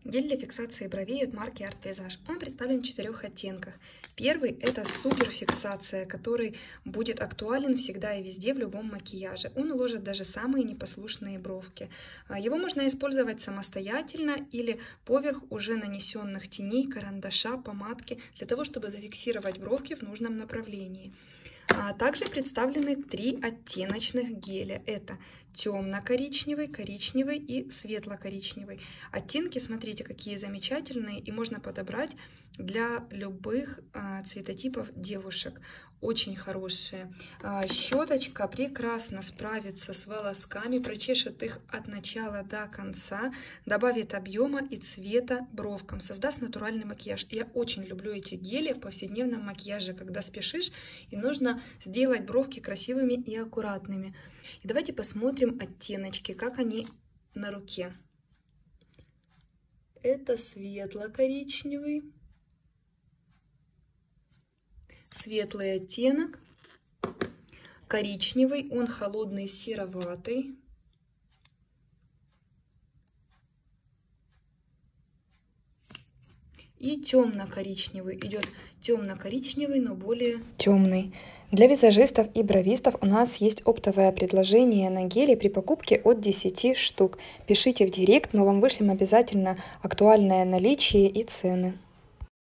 Гель для фиксации бровей от марки Art Visage. Он представлен в 4 оттенках. Первый – это супер фиксация, который будет актуален всегда и везде в любом макияже. Он уложит даже самые непослушные бровки. Его можно использовать самостоятельно или поверх уже нанесенных теней, карандаша, помадки, для того, чтобы зафиксировать бровки в нужном направлении. Также представлены 3 оттеночных геля. Это темно-коричневый, коричневый и светло-коричневый. Оттенки, смотрите, какие замечательные, и можно подобрать для любых цветотипов девушек. Очень хорошие. Щеточка прекрасно справится с волосками, прочешет их от начала до конца, добавит объема и цвета бровкам, создаст натуральный макияж. Я очень люблю эти гели в повседневном макияже, когда спешишь и нужно сделать бровки красивыми и аккуратными. И давайте посмотрим оттеночки, как они на руке. Это светло-коричневый, светлый оттенок, коричневый, он холодный, сероватый, и темно-коричневый. Идет темно-коричневый, но более темный. Для визажистов и бровистов у нас есть оптовое предложение на гели при покупке от 10 штук. Пишите в директ, мы вам вышлем обязательно актуальное наличие и цены.